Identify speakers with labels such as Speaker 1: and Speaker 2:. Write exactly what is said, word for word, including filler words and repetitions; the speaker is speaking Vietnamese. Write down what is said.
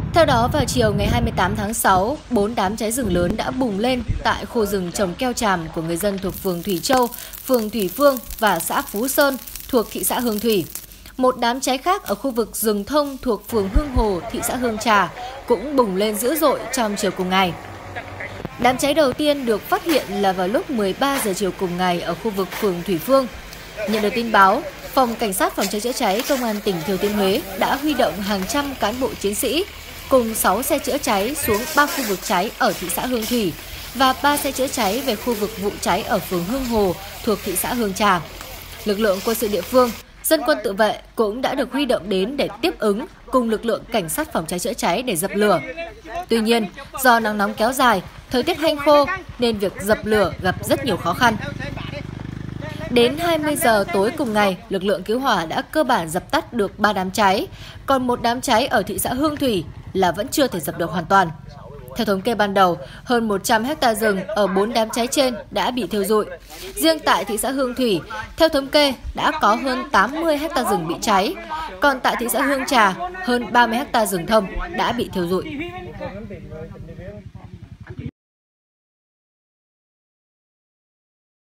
Speaker 1: Theo đó, vào chiều ngày hai mươi tám tháng sáu, bốn đám cháy rừng lớn đã bùng lên tại khu rừng trồng keo tràm của người dân thuộc phường Thủy Châu, phường Thủy Phương và xã Phú Sơn thuộc thị xã Hương Thủy. Một đám cháy khác ở khu vực rừng thông thuộc phường Hương Hồ, thị xã Hương Trà cũng bùng lên dữ dội trong chiều cùng ngày. Đám cháy đầu tiên được phát hiện là vào lúc mười ba giờ chiều cùng ngày ở khu vực phường Thủy Phương. Nhận được tin báo, Phòng Cảnh sát Phòng cháy chữa cháy Công an tỉnh Thừa Thiên Huế đã huy động hàng trăm cán bộ chiến sĩ cùng sáu xe chữa cháy xuống ba khu vực cháy ở thị xã Hương Thủy và ba xe chữa cháy về khu vực vụ cháy ở phường Hương Hồ thuộc thị xã Hương Trà. Lực lượng quân sự địa phương, dân quân tự vệ cũng đã được huy động đến để tiếp ứng cùng lực lượng cảnh sát phòng cháy chữa cháy để dập lửa. Tuy nhiên, do nắng nóng kéo dài, thời tiết hanh khô nên việc dập lửa gặp rất nhiều khó khăn. Đến hai mươi giờ tối cùng ngày, lực lượng cứu hỏa đã cơ bản dập tắt được ba đám cháy, còn một đám cháy ở thị xã Hương Thủy là vẫn chưa thể dập được hoàn toàn. Theo thống kê ban đầu, hơn một trăm héc ta rừng ở bốn đám cháy trên đã bị thiêu rụi. Riêng tại thị xã Hương Thủy, theo thống kê đã có hơn tám mươi héc ta rừng bị cháy, còn tại thị xã Hương Trà, hơn ba mươi héc ta rừng thông đã bị thiêu rụi.